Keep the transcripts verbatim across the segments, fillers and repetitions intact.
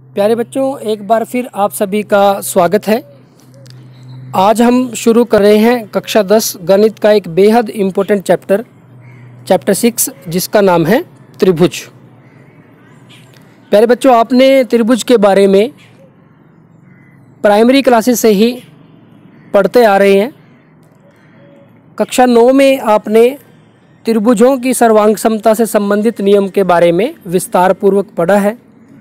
प्यारे बच्चों, एक बार फिर आप सभी का स्वागत है। आज हम शुरू कर रहे हैं कक्षा दस गणित का एक बेहद इम्पोर्टेंट चैप्टर चैप्टर सिक्स, जिसका नाम है त्रिभुज। प्यारे बच्चों, आपने त्रिभुज के बारे में प्राइमरी क्लासेस से ही पढ़ते आ रहे हैं। कक्षा नौ में आपने त्रिभुजों की सर्वांग समता से संबंधित नियम के बारे में विस्तार पूर्वक पढ़ा है।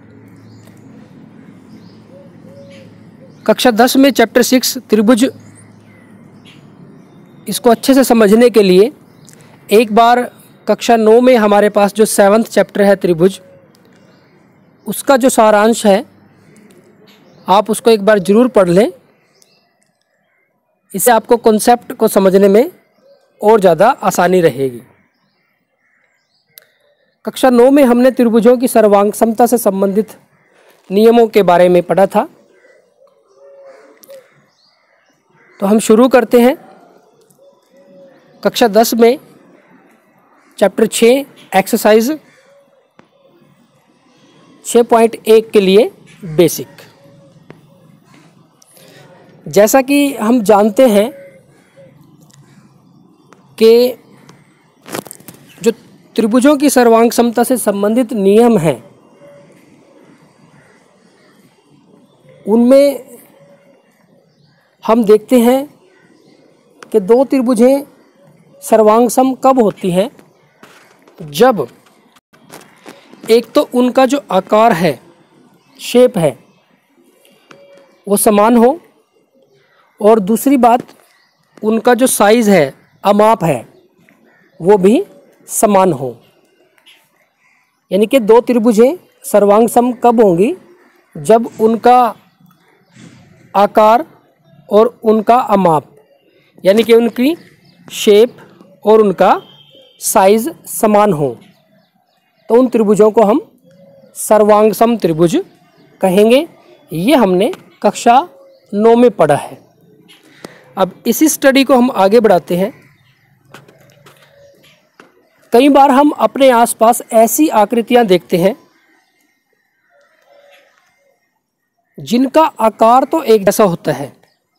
कक्षा दस में चैप्टर सिक्स त्रिभुज, इसको अच्छे से समझने के लिए एक बार कक्षा नौ में हमारे पास जो सेवन्थ चैप्टर है त्रिभुज, उसका जो सारांश है आप उसको एक बार ज़रूर पढ़ लें। इससे आपको कॉन्सेप्ट को समझने में और ज़्यादा आसानी रहेगी। कक्षा नौ में हमने त्रिभुजों की सर्वांग समता से संबंधित नियमों के बारे में पढ़ा था। तो हम शुरू करते हैं कक्षा दस में चैप्टर छः एक्सरसाइज छः पॉइंट एक के लिए बेसिक। जैसा कि हम जानते हैं कि जो त्रिभुजों की सर्वांग समता से संबंधित नियम हैं, उनमें हम देखते हैं कि दो त्रिभुजें सर्वांग सम कब होती हैं? जब एक तो उनका जो आकार है, शेप है, वो समान हो, और दूसरी बात उनका जो साइज़ है, अमाप है, वो भी समान हो। यानी कि दो त्रिभुजें सर्वांग सम कब होंगी? जब उनका आकार और उनका अमाप, यानी कि उनकी शेप और उनका साइज़ समान हो, तो उन त्रिभुजों को हम सर्वांग सम त्रिभुज कहेंगे। ये हमने कक्षा नौ में पढ़ा है। अब इसी स्टडी को हम आगे बढ़ाते हैं। कई बार हम अपने आसपास ऐसी आकृतियां देखते हैं जिनका आकार तो एक जैसा होता है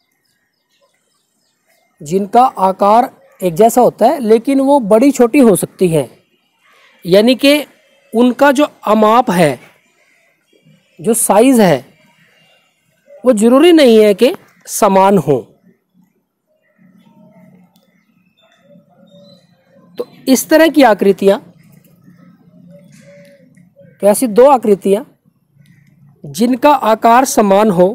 जिनका आकार एक जैसा होता है लेकिन वो बड़ी छोटी हो सकती है। यानी कि उनका जो अमाप है, जो साइज़ है, वो ज़रूरी नहीं है कि समान हो। तो इस तरह की आकृतियाँ, तो ऐसी दो आकृतियाँ जिनका आकार समान हो,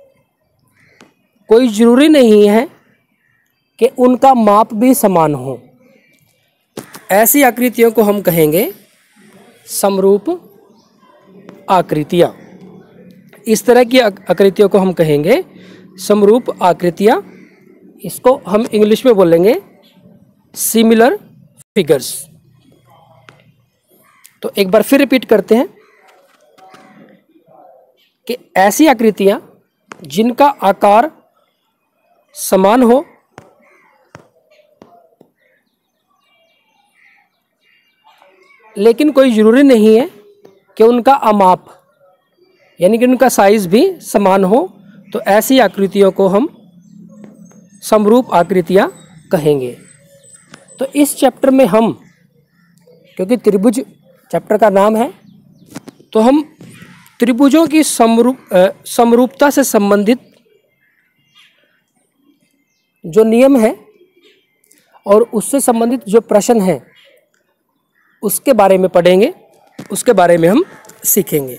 कोई ज़रूरी नहीं है कि उनका माप भी समान हो, ऐसी आकृतियों को हम कहेंगे समरूप आकृतियाँ। इस तरह की आकृतियों को हम कहेंगे समरूप आकृतियाँ। इसको हम इंग्लिश में बोलेंगे सिमिलर फिगर्स। तो एक बार फिर रिपीट करते हैं कि ऐसी आकृतियाँ जिनका आकार समान हो, लेकिन कोई ज़रूरी नहीं है कि उनका अमाप, यानी कि उनका साइज़ भी समान हो, तो ऐसी आकृतियों को हम समरूप आकृतियाँ कहेंगे। तो इस चैप्टर में हम, क्योंकि त्रिभुज चैप्टर का नाम है, तो हम त्रिभुजों की समरूप समरूपता से संबंधित जो नियम है और उससे संबंधित जो प्रश्न हैं उसके बारे में पढ़ेंगे, उसके बारे में हम सीखेंगे।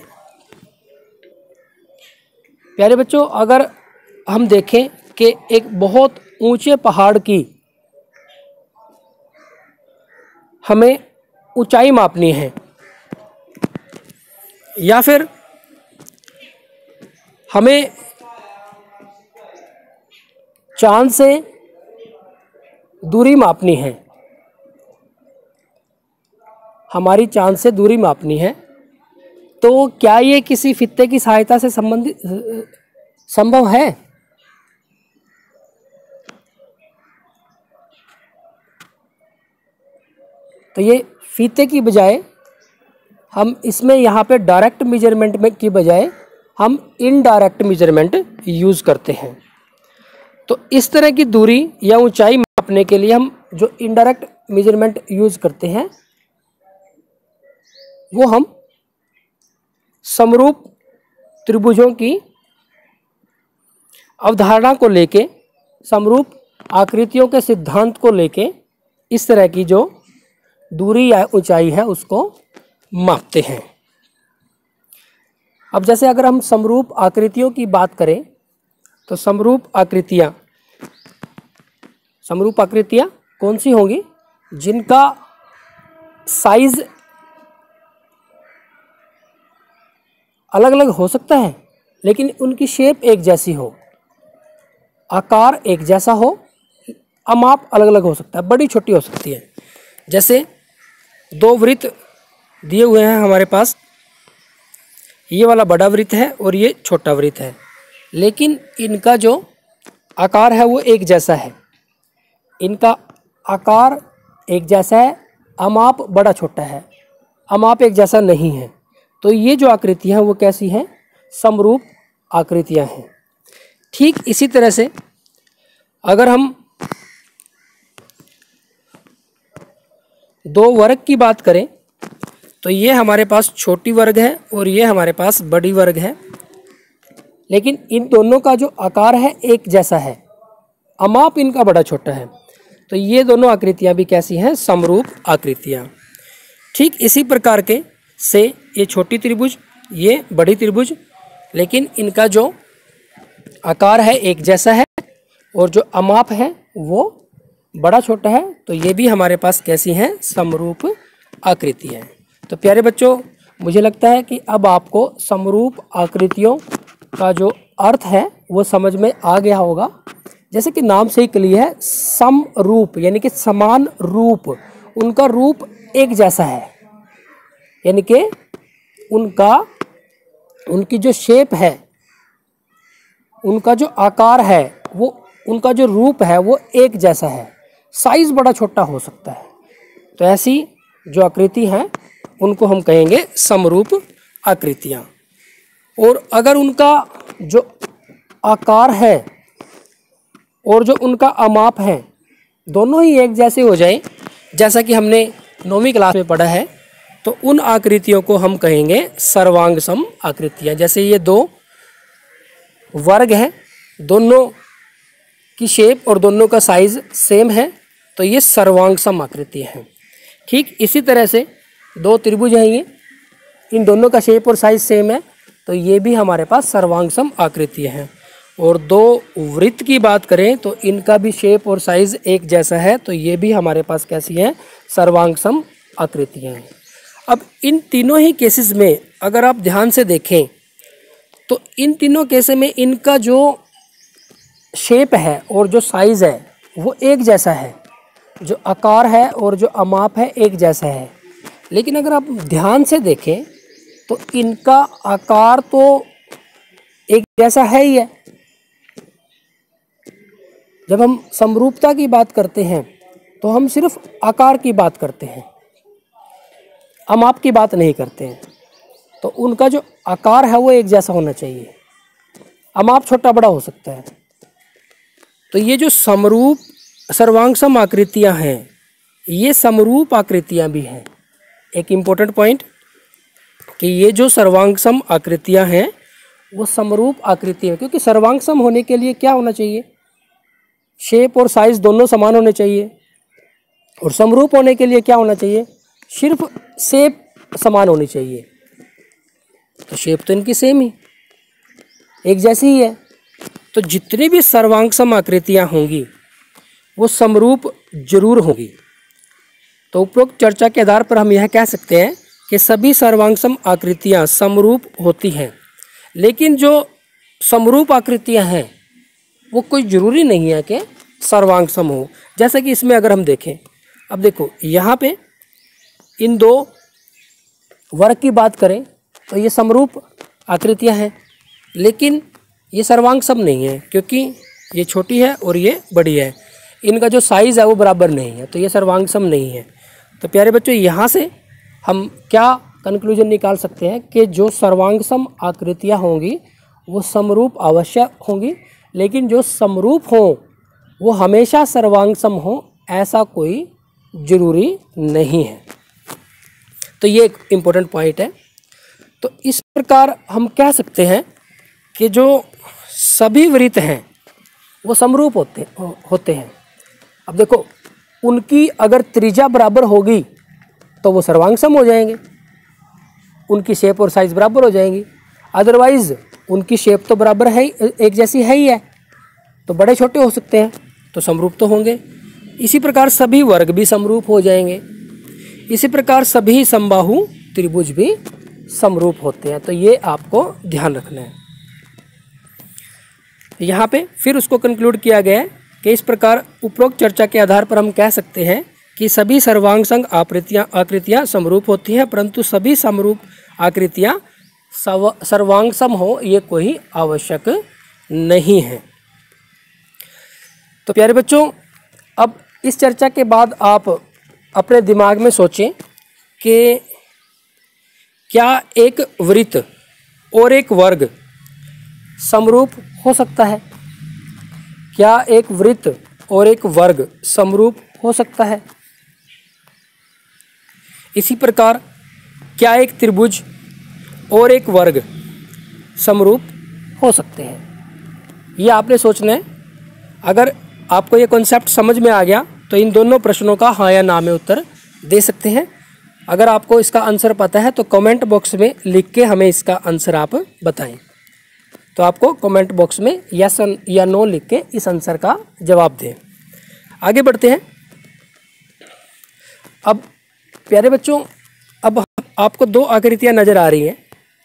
प्यारे बच्चों, अगर हम देखें कि एक बहुत ऊंचे पहाड़ की हमें ऊंचाई मापनी है, या फिर हमें चांद से दूरी मापनी है, हमारी चांद से दूरी मापनी है, तो क्या ये किसी फित्ते की सहायता से संबंधित संभव है? तो ये फीते की बजाय हम इसमें यहाँ पे डायरेक्ट मेजरमेंट में की बजाय हम इनडायरेक्ट मेजरमेंट यूज़ करते हैं। तो इस तरह की दूरी या ऊंचाई मापने के लिए हम जो इनडायरेक्ट मेजरमेंट यूज़ करते हैं वो हम समरूप त्रिभुजों की अवधारणा को लेके, समरूप आकृतियों के सिद्धांत को लेके इस तरह की जो दूरी या ऊंचाई है उसको मापते हैं। अब जैसे अगर हम समरूप आकृतियों की बात करें तो समरूप आकृतियां समरूप आकृतियां कौन सी होंगी? जिनका साइज अलग अलग हो सकता है लेकिन उनकी शेप एक जैसी हो, आकार एक जैसा हो, अमाप अलग अलग हो सकता है, बड़ी छोटी हो सकती है। जैसे दो वृत्त दिए हुए हैं हमारे पास, ये वाला बड़ा वृत्त है और ये छोटा वृत्त है, लेकिन इनका जो आकार है वो एक जैसा है। इनका आकार एक जैसा है, अमाप बड़ा छोटा है, अमाप एक जैसा नहीं है। तो ये जो आकृतियाँ हैं वो कैसी हैं? समरूप आकृतियाँ हैं। ठीक इसी तरह से अगर हम दो वर्ग की बात करें तो ये हमारे पास छोटी वर्ग है और ये हमारे पास बड़ी वर्ग है, लेकिन इन दोनों का जो आकार है एक जैसा है, अमाप इनका बड़ा छोटा है। तो ये दोनों आकृतियाँ भी कैसी हैं? समरूप आकृतियाँ। ठीक इसी प्रकार के से ये छोटी त्रिभुज, ये बड़ी त्रिभुज, लेकिन इनका जो आकार है एक जैसा है और जो अमाप है वो बड़ा छोटा है। तो ये भी हमारे पास कैसी हैं? समरूप आकृतियाँ हैं। तो प्यारे बच्चों, मुझे लगता है कि अब आपको समरूप आकृतियों का जो अर्थ है वो समझ में आ गया होगा। जैसे कि नाम से ही क्लियर है, समरूप यानी कि समान रूप, उनका रूप एक जैसा है, यानी कि उनका उनकी जो शेप है, उनका जो आकार है, वो उनका जो रूप है वो एक जैसा है, साइज बड़ा छोटा हो सकता है। तो ऐसी जो आकृति हैं उनको हम कहेंगे समरूप आकृतियाँ। और अगर उनका जो आकार है और जो उनका अमाप है दोनों ही एक जैसे हो जाए, जैसा कि हमने नौवीं क्लास में पढ़ा है, तो उन आकृतियों को हम कहेंगे सर्वांग सम आकृतियाँ। जैसे ये दो वर्ग हैं, दोनों की शेप और दोनों का साइज सेम है, तो ये सर्वांग सम आकृतियाँ हैं। ठीक इसी तरह से दो त्रिभुज हैं, ये इन दोनों का शेप और साइज सेम है, तो ये भी हमारे पास सर्वांग सम आकृतियाँ हैं। और दो वृत्त की बात करें तो इनका भी शेप और साइज एक जैसा है, तो ये भी हमारे पास कैसी हैं? सर्वांग सम आकृतियाँ हैं। अब इन तीनों ही केसेस में अगर आप ध्यान से देखें तो इन तीनों केसेस में इनका जो शेप है और जो साइज़ है वो एक जैसा है, जो आकार है और जो अमाप है एक जैसा है। लेकिन अगर आप ध्यान से देखें तो इनका आकार तो एक जैसा है ही है। जब हम समरूपता की बात करते हैं तो हम सिर्फ आकार की बात करते हैं, अमाप की बात नहीं करते हैं। तो उनका जो आकार है वो एक जैसा होना चाहिए, अमाप छोटा बड़ा हो सकता है। तो ये जो समरूप सर्वांग सम आकृतियाँ हैं, ये समरूप आकृतियाँ भी हैं। एक इम्पोर्टेंट पॉइंट कि ये जो सर्वांग सम आकृतियाँ हैं वो समरूप आकृतियाँ, क्योंकि सर्वांग सम होने के लिए क्या होना चाहिए? शेप और साइज दोनों समान होने चाहिए। और समरूप होने के लिए क्या होना चाहिए? सिर्फ शेप समान होनी चाहिए। तो शेप तो इनकी सेम ही, एक जैसी ही है। तो जितनी भी सर्वांग सम आकृतियाँ होंगी वो समरूप जरूर होंगी। तो उपरोक्त चर्चा के आधार पर हम यह कह सकते हैं कि सभी सर्वांग सम आकृतियाँ समरूप होती हैं, लेकिन जो समरूप आकृतियाँ हैं वो कोई ज़रूरी नहीं है कि सर्वांग सम हो। जैसे कि इसमें अगर हम देखें, अब देखो यहाँ पे इन दो वर्ग की बात करें तो ये समरूप आकृतियाँ हैं, लेकिन ये सर्वांग सम नहीं है, क्योंकि ये छोटी है और ये बड़ी है। इनका जो साइज़ है वो बराबर नहीं है, तो ये सर्वांग सम नहीं है। तो प्यारे बच्चों, यहाँ से हम क्या कंक्लूजन निकाल सकते हैं कि जो सर्वांगसम आकृतियाँ होंगी वो समरूप अवश्य होंगी, लेकिन जो समरूप हों वो हमेशा सर्वांगसम हो ऐसा कोई जरूरी नहीं है। तो ये एक इम्पोर्टेंट पॉइंट है। तो इस प्रकार हम कह सकते हैं कि जो सभी वृत्त हैं वो समरूप होते होते हैं। अब देखो, उनकी अगर त्रिज्या बराबर होगी तो वो सर्वांगसम हो जाएंगे, उनकी शेप और साइज बराबर हो जाएंगी। अदरवाइज उनकी शेप तो बराबर है, एक जैसी है ही है, तो बड़े छोटे हो सकते हैं तो समरूप तो होंगे। इसी प्रकार सभी वर्ग भी समरूप हो जाएंगे। इसी प्रकार सभी समबाहु त्रिभुज भी समरूप होते हैं। तो ये आपको ध्यान रखना है। यहाँ पे फिर उसको कंक्लूड किया गया है कि इस प्रकार उपरोक्त चर्चा के आधार पर हम कह सकते हैं कि सभी सर्वांगसम आकृतियाँ आकृतियाँ समरूप होती हैं, परंतु सभी समरूप आकृतियाँ सर्वांगसम हो ये कोई आवश्यक नहीं है। तो प्यारे बच्चों, अब इस चर्चा के बाद आप अपने दिमाग में सोचें कि क्या एक वृत्त और एक वर्ग समरूप हो सकता है? क्या एक वृत्त और एक वर्ग समरूप हो सकता है? इसी प्रकार क्या एक त्रिभुज और एक वर्ग समरूप हो सकते हैं? ये आपने सोचना है। अगर आपको ये कॉन्सेप्ट समझ में आ गया तो इन दोनों प्रश्नों का हाँ या ना में उत्तर दे सकते हैं। अगर आपको इसका आंसर पता है तो कमेंट बॉक्स में लिख के हमें इसका आंसर आप बताएं। तो आपको कमेंट बॉक्स में यस या नो लिख के इस आंसर का जवाब दें। आगे बढ़ते हैं। अब प्यारे बच्चों, अब आपको दो आकृतियां नजर आ रही हैं,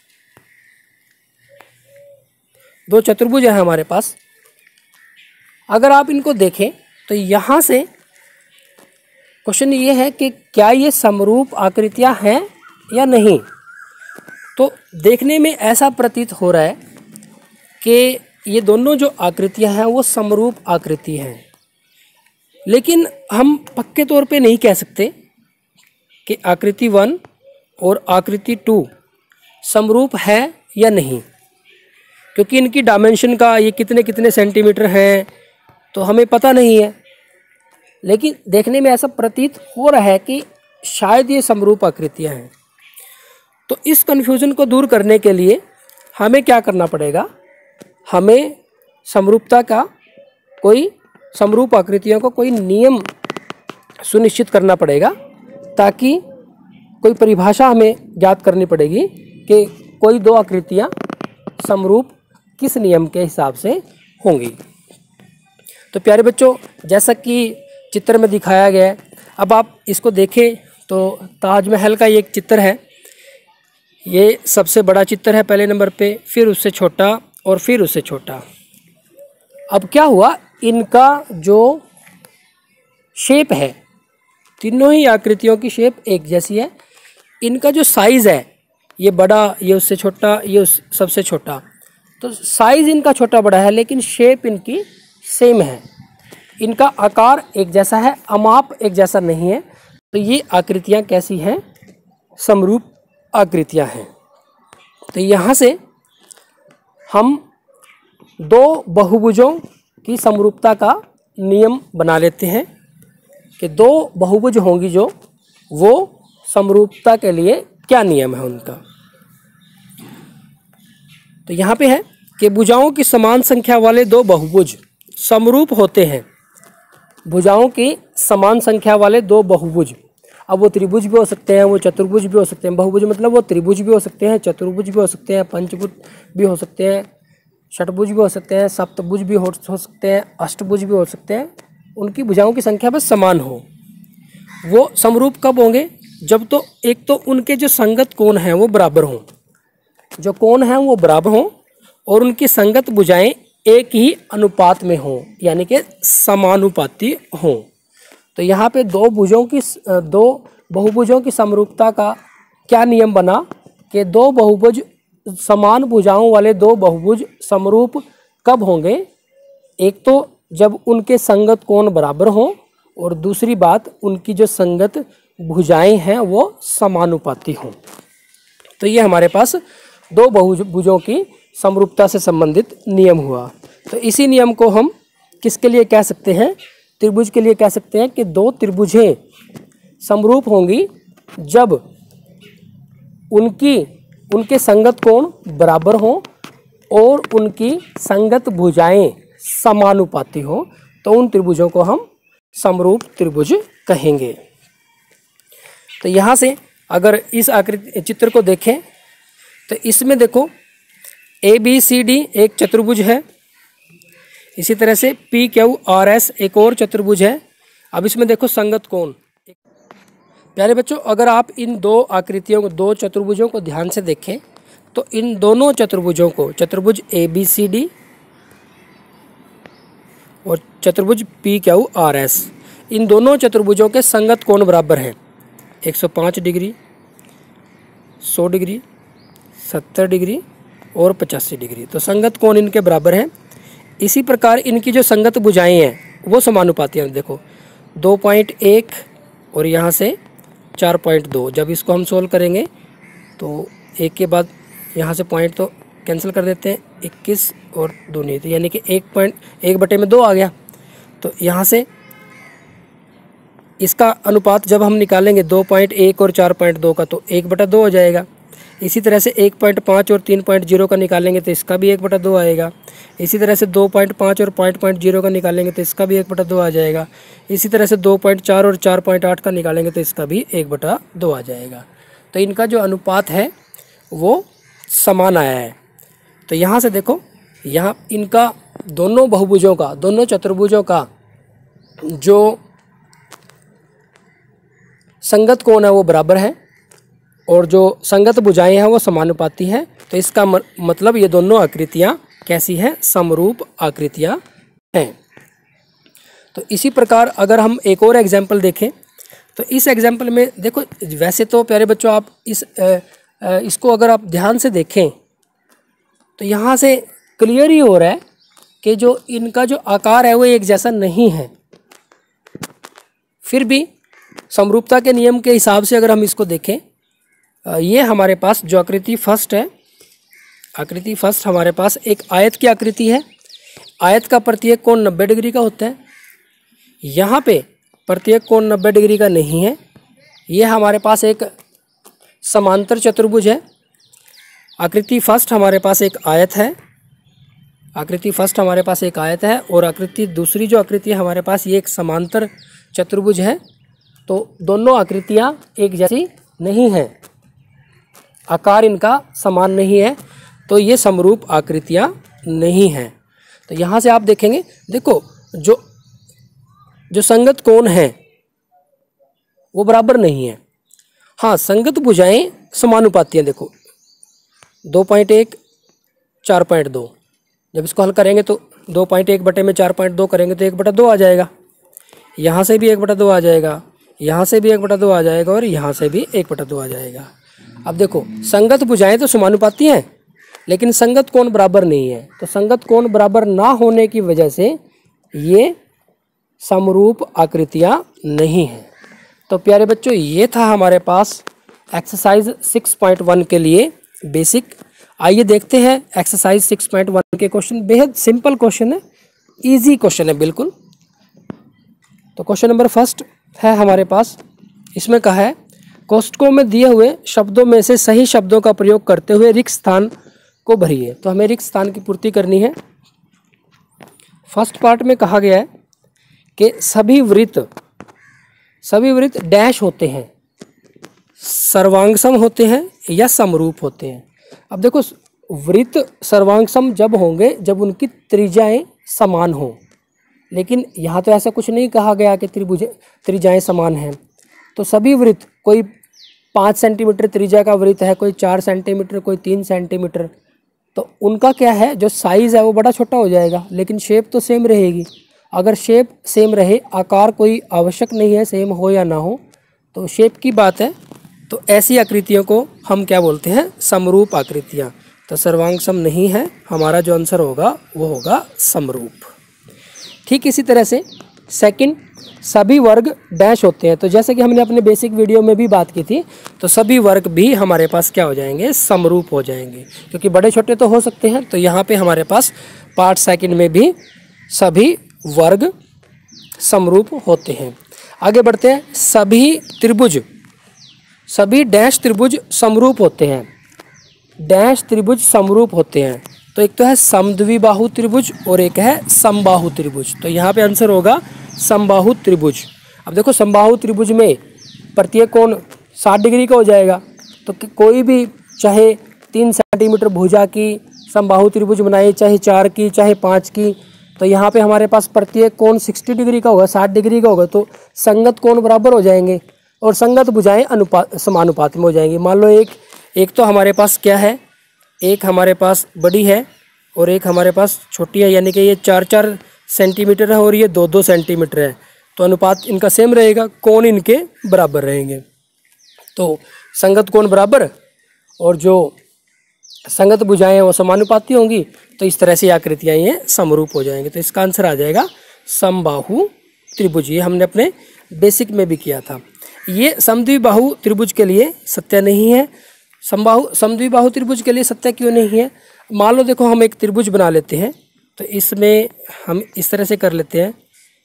दो चतुर्भुज है हमारे पास। अगर आप इनको देखें तो यहाँ से क्वेश्चन ये है कि क्या ये समरूप आकृतियां हैं या नहीं। तो देखने में ऐसा प्रतीत हो रहा है कि ये दोनों जो आकृतियां हैं वो समरूप आकृति हैं, लेकिन हम पक्के तौर पे नहीं कह सकते कि आकृति वन और आकृति टू समरूप है या नहीं, क्योंकि इनकी डायमेंशन का ये कितने कितने सेंटीमीटर हैं तो हमें पता नहीं है। लेकिन देखने में ऐसा प्रतीत हो रहा है कि शायद ये समरूप आकृतियां हैं। तो इस कन्फ्यूज़न को दूर करने के लिए हमें क्या करना पड़ेगा? हमें समरूपता का कोई समरूप आकृतियों को कोई नियम सुनिश्चित करना पड़ेगा, ताकि कोई परिभाषा हमें ज्ञात करनी पड़ेगी कि कोई दो आकृतियां समरूप किस नियम के हिसाब से होंगी। तो प्यारे बच्चों, जैसा कि चित्र में दिखाया गया है, अब आप इसको देखें तो ताजमहल का ये एक चित्र है। ये सबसे बड़ा चित्र है पहले नंबर पे, फिर उससे छोटा और फिर उससे छोटा। अब क्या हुआ, इनका जो शेप है, तीनों ही आकृतियों की शेप एक जैसी है। इनका जो साइज़ है, ये बड़ा, ये उससे छोटा, ये उस सबसे छोटा, तो साइज़ इनका छोटा बड़ा है लेकिन शेप इनकी सेम है। इनका आकार एक जैसा है, अमाप एक जैसा नहीं है। तो ये आकृतियाँ कैसी हैं? समरूप आकृतियाँ हैं। तो यहाँ से हम दो बहुभुजों की समरूपता का नियम बना लेते हैं कि दो बहुभुज होंगी जो, वो समरूपता के लिए क्या नियम है उनका। तो यहाँ पे है कि भुजाओं की समान संख्या वाले दो बहुभुज समरूप होते हैं। भुजाओं की समान संख्या वाले दो बहुभुज, अब वो त्रिभुज भी हो सकते हैं, वो चतुर्भुज भी हो सकते हैं। बहुभुज मतलब वो त्रिभुज भी हो सकते हैं, चतुर्भुज भी हो सकते हैं, पंचभुज भी हो सकते हैं, षटभुज भी हो सकते हैं, सप्तभुज भी हो हो सकते हैं, अष्टभुज भी हो सकते हैं। उनकी भुजाओं की संख्या बस समान हो। वो समरूप कब होंगे? जब तो एक तो उनके जो संगत कोण हैं वो बराबर हों, जो कोण हैं वो बराबर हों, और उनकी संगत भुजाएं एक ही अनुपात में हों, यानी कि समानुपाती हों। तो यहाँ पे दो भुजों की दो बहुभुजों की समरूपता का क्या नियम बना कि दो बहुभुज समान भुजाओं वाले दो बहुभुज समरूप कब होंगे? एक तो जब उनके संगत कोण बराबर हों, और दूसरी बात उनकी जो संगत भुजाएं हैं वो समानुपाती हों। तो ये हमारे पास दो बहुभुजों की समरूपता से संबंधित नियम हुआ। तो इसी नियम को हम किसके लिए कह सकते हैं, त्रिभुज के लिए कह सकते हैं कि दो त्रिभुजें समरूप होंगी जब उनकी उनके संगत कोण बराबर हों और उनकी संगत भुजाएं समानुपाती हों, तो उन त्रिभुजों को हम समरूप त्रिभुज कहेंगे। तो यहाँ से अगर इस आकृति चित्र को देखें तो इसमें देखो ए बी सी डी एक चतुर्भुज है, इसी तरह से पी क्यू आर एस एक और चतुर्भुज है। अब इसमें देखो संगत कोण। प्यारे बच्चों, अगर आप इन दो आकृतियों को, दो चतुर्भुजों को ध्यान से देखें तो इन दोनों चतुर्भुजों को, चतुर्भुज ए बी सी डी और चतुर्भुज पी क्यू आर एस, इन दोनों चतुर्भुजों के संगत कोण बराबर हैं एक सौ पाँच डिग्री, सौ डिग्री, सत्तर डिग्री और पचासी डिग्री। तो संगत कोण इनके बराबर हैं। इसी प्रकार इनकी जो संगत भुजाएं हैं वो समानुपाती हैं। देखो दो पॉइंट एक और यहाँ से चार पॉइंट दो, जब इसको हम सोल्व करेंगे तो एक के बाद यहाँ से पॉइंट तो कैंसिल कर देते हैं, इक्कीस और दो नहीं, तो यानी कि एक पॉइंट एक बटे में दो आ गया। तो यहाँ से इसका अनुपात जब हम निकालेंगे दो पॉइंट एक और चार पॉइंट दो का, तो एक बटा दो हो जाएगा। इसी तरह से एक पॉइंट पाँच और तीन पॉइंट जीरो का निकालेंगे तो इसका भी एक बटा दो आएगा। इसी तरह से दो पॉइंट पाँच और पॉइंट पॉइंट जीरो का निकालेंगे तो इसका भी एक बटा दो आ जाएगा। इसी तरह से दो पॉइंट चार और चार पॉइंट आठ का निकालेंगे तो इसका भी एक बटा दो आ जाएगा। तो इनका जो अनुपात है वो समान आया है। तो यहाँ से देखो, यहाँ इनका दोनों बहुभुजों का, दोनों चतुर्भुजों का जो संगत कोण है वो बराबर है और जो संगत भुजाएं हैं वो समानुपाती हैं। तो इसका मतलब ये दोनों आकृतियाँ कैसी हैं, समरूप आकृतियाँ हैं। तो इसी प्रकार अगर हम एक और एग्जाम्पल देखें तो इस एग्जाम्पल में देखो, वैसे तो प्यारे बच्चों आप इस आ, आ, इसको अगर आप ध्यान से देखें तो यहाँ से क्लियर ही हो रहा है कि जो इनका जो आकार है वो एक जैसा नहीं है। फिर भी समरूपता के नियम के हिसाब से अगर हम इसको देखें, ये हमारे पास जो आकृति फर्स्ट है, आकृति फर्स्ट हमारे पास एक आयत की आकृति है। आयत का प्रत्येक कोण नब्बे डिग्री का होता है। यहाँ पे प्रत्येक कोण नब्बे डिग्री का नहीं है। ये हमारे पास एक समांतर चतुर्भुज है। आकृति फर्स्ट हमारे पास एक आयत है, आकृति फर्स्ट हमारे पास एक आयत है और आकृति दूसरी जो आकृति है हमारे पास ये एक समांतर चतुर्भुज है। तो दोनों आकृतियाँ एक जैसी नहीं हैं, आकार इनका समान नहीं है, तो ये समरूप आकृतियाँ नहीं हैं। तो यहाँ से आप देखेंगे, देखो जो जो संगत कोण है वो बराबर नहीं है। हाँ, संगत भुजाएं समानुपाती हैं। देखो दो पॉइंट एक, चार पॉइंट दो, जब इसको हल करेंगे तो दो पॉइंट एक बटे में चार पॉइंट दो करेंगे तो एक बटा दो आ जाएगा। यहाँ से भी एक बटा दो आ जाएगा, यहाँ से भी एक बटा दो आ जाएगा और यहाँ से भी एक बटा दो आ जाएगा। अब देखो, संगत भुजाएं तो समानुपाती हैं लेकिन संगत कोण बराबर नहीं है। तो संगत कोण बराबर ना होने की वजह से ये समरूप आकृतियाँ नहीं हैं। तो प्यारे बच्चों, ये था हमारे पास एक्सरसाइज सिक्स पॉइंट वन के लिए बेसिक। आइए देखते हैं एक्सरसाइज सिक्स पॉइंट वन के क्वेश्चन। बेहद सिंपल क्वेश्चन है, इजी क्वेश्चन है बिल्कुल। तो क्वेश्चन नंबर फर्स्ट है हमारे पास, इसमें कहा है कोष्ठकों में दिए हुए शब्दों में से सही शब्दों का प्रयोग करते हुए रिक्त स्थान को भरिए। तो हमें रिक्त स्थान की पूर्ति करनी है। फर्स्ट पार्ट में कहा गया है कि सभी वृत्त सभी वृत्त डैश होते हैं, सर्वांगसम होते हैं या समरूप होते हैं। अब देखो, वृत्त सर्वांगसम जब होंगे जब उनकी त्रिज्याएं समान हों, लेकिन यहाँ तो ऐसा कुछ नहीं कहा गया कि त्रिभुज त्रिज्याएं समान हैं। तो सभी वृत्त, कोई पाँच सेंटीमीटर त्रिज्या का वृत्त है, कोई चार सेंटीमीटर, कोई तीन सेंटीमीटर, तो उनका क्या है, जो साइज़ है वो बड़ा छोटा हो जाएगा लेकिन शेप तो सेम रहेगी। अगर शेप सेम रहे, आकार कोई आवश्यक नहीं है सेम हो या ना हो, तो शेप की बात है, तो ऐसी आकृतियों को हम क्या बोलते हैं, समरूप आकृतियाँ। तो सर्वांगसम नहीं है, हमारा जो आंसर होगा वो होगा समरूप। ठीक इसी तरह से सेकंड, सभी वर्ग डैश होते हैं। तो जैसे कि हमने अपने बेसिक वीडियो में भी बात की थी, तो सभी वर्ग भी हमारे पास क्या हो जाएंगे, समरूप हो जाएंगे, क्योंकि बड़े छोटे तो हो सकते हैं। तो यहाँ पे हमारे पास पार्ट सेकंड में भी सभी वर्ग समरूप होते हैं। आगे बढ़ते हैं। सभी त्रिभुज, सभी डैश त्रिभुज समरूप होते हैं। डैश त्रिभुज समरूप होते हैं। तो एक तो है समद्विबाहु त्रिभुज और एक है समबाहु त्रिभुज। तो यहाँ पे आंसर होगा समबाहु त्रिभुज। अब देखो समबाहु त्रिभुज में प्रत्येक कोण साठ डिग्री का हो जाएगा। तो कोई भी चाहे तीन सेंटीमीटर भुजा की समबाहु त्रिभुज बनाए, चाहे चार की, चाहे पाँच की, तो यहाँ पे हमारे पास प्रत्येक कोण साठ डिग्री का होगा, साठ डिग्री का होगा। तो संगत कोण बराबर हो जाएंगे और संगत भुजाएं अनुपात समानुपात में हो जाएंगी। मान लो एक एक तो हमारे पास क्या है, एक हमारे पास बड़ी है और एक हमारे पास छोटी है, यानी कि ये चार चार सेंटीमीटर है और ये दो दो सेंटीमीटर है। तो अनुपात इनका सेम रहेगा, कोण इनके बराबर रहेंगे। तो संगत कोण बराबर और जो संगत भुजाएं हैं वो समानुपाती होंगी। तो इस तरह से आकृतियाँ ये समरूप हो जाएंगे। तो इसका आंसर आ जाएगा समबाहु त्रिभुज। ये हमने अपने बेसिक में भी किया था। ये समद्विबाहु त्रिभुज के लिए सत्य नहीं है। समबाहु समद्विबाहु त्रिभुज के लिए सत्य क्यों नहीं है? मान लो देखो हम एक त्रिभुज बना लेते हैं। तो इसमें हम इस तरह से कर लेते हैं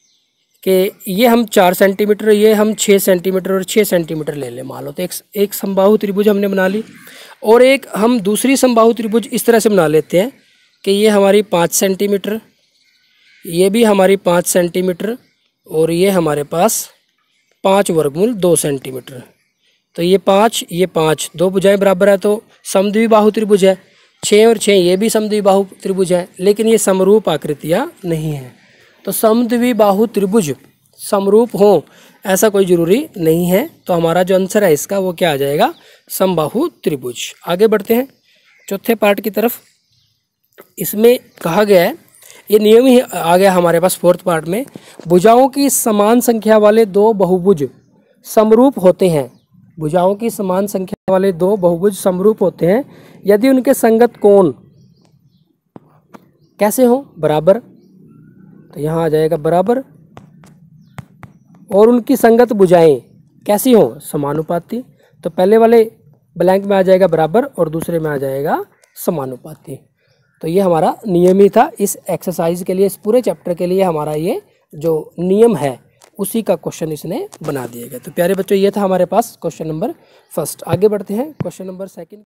कि ये हम चार सेंटीमीटर, ये हम छः सेंटीमीटर और छः सेंटीमीटर ले लें। मान लो तो एक एक समबाहु त्रिभुज हमने बना ली। और एक हम दूसरी समबाहु त्रिभुज इस तरह से बना लेते हैं कि ये हमारी पाँच सेंटीमीटर, ये भी हमारी पाँच सेंटीमीटर और ये हमारे पास पाँच वर्गमूल दो सेंटीमीटर। तो ये पाँच, ये पाँच, दो भुजाएं बराबर है तो समद्विबाहु त्रिभुज है। छः और छः ये भी समद्विबाहु त्रिभुज है, लेकिन ये समरूप आकृतियाँ नहीं हैं। तो समद्विबाहु त्रिभुज समरूप हो ऐसा कोई ज़रूरी नहीं है। तो हमारा जो आंसर है इसका वो क्या आ जाएगा, समबाहु त्रिभुज। आगे बढ़ते हैं चौथे पार्ट की तरफ। इसमें कहा गया है, ये नियम ही आ गया हमारे पास फोर्थ पार्ट में, भुजाओं की समान संख्या वाले दो बहुभुज समरूप होते हैं। भुजाओं की समान संख्या वाले दो बहुभुज समरूप होते हैं यदि उनके संगत कोण कैसे हो, बराबर। तो यहाँ आ जाएगा बराबर। और उनकी संगत भुजाएं कैसी हो, समानुपाती। तो पहले वाले ब्लैंक में आ जाएगा बराबर और दूसरे में आ जाएगा समानुपाती। तो ये हमारा नियम ही था इस एक्सरसाइज के लिए, इस पूरे चैप्टर के लिए हमारा ये जो नियम है उसी का क्वेश्चन इसने बना दिया गया। तो प्यारे बच्चों ये था हमारे पास क्वेश्चन नंबर फर्स्ट। आगे बढ़ते हैं क्वेश्चन नंबर सेकंड।